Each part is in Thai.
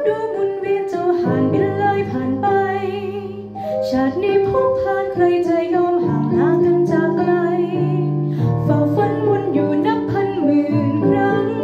ดูหมุนเวียนเจ้าห่านบินลอยผ่านไปชาตินี้พบผ่านใครจะยอมห่างลากันจากไกลเฝ้าฝันวนอยู่นับพันหมื่นครั้ง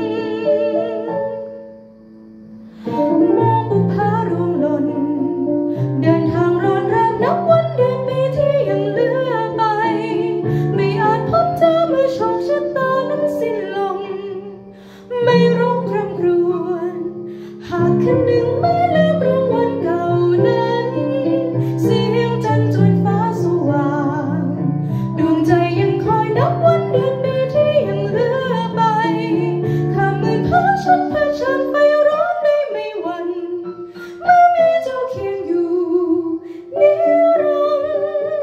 มองบุพารวงหล่นเดินทางร้อนแรงนับวันเดือนปีที่ยังเหลือไปไม่อาจพบเจอเมื่อโชคชะตานั้นสิ้นลงไม่ร้องคร่ำครวญหากคืนหนึ่งไม่ลืมเรื่องวันเก่านั้นเสียงจันทร์จนฟ้าสว่างดวงใจยังคอยนับวันเดือนปีที่ยังเหลือไปข้ามหมื่นพาฉันเผชิญไฟร้อนได้ไม่หวั่นเมื่อมีเจ้าเคียงอยู่นิรันดร์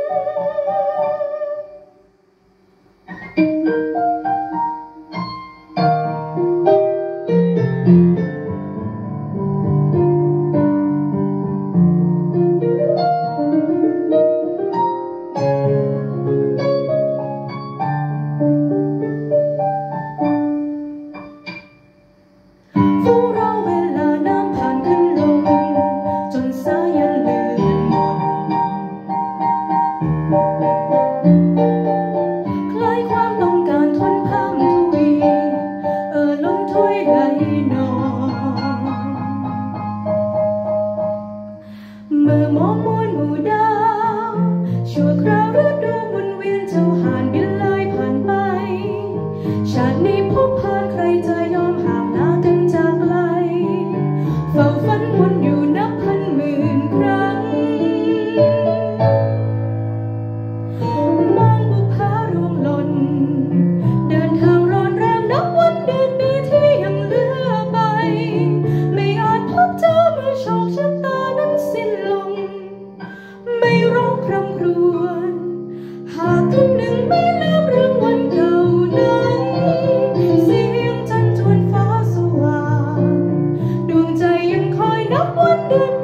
ฟูเราเวลาน้ำผ่านขึ้นลงจนสายันเลือนหมดคล้ายความต้องการทนพามทวีล้นถ้วยไหลนองเมื่อมองมวลหมู่ดาวชั่วคราวฤดูหมุนเวียนเจ้าห่านบินลอยผ่านไปชาตินี้พบผ่านใครจะยอมห่างลากันจากไกลเฝ้าฝันวนอยู่นับพันหมื่นครั้งมองบุพารวงหล่นเดินทางร้อนแรงนับวันเดือนปีที่ยังเหลือไปไม่อาจพบเจอเมื่อโชคชะตานั้นสิ้นลงไม่ร้องคร่ำครวญหากคืนหนึ่งไม่ลืมเรื่องวันเก่านั้นเสียงจันทร์จวนฟ้าสว่างดวงใจยังคอยนับวันเดือน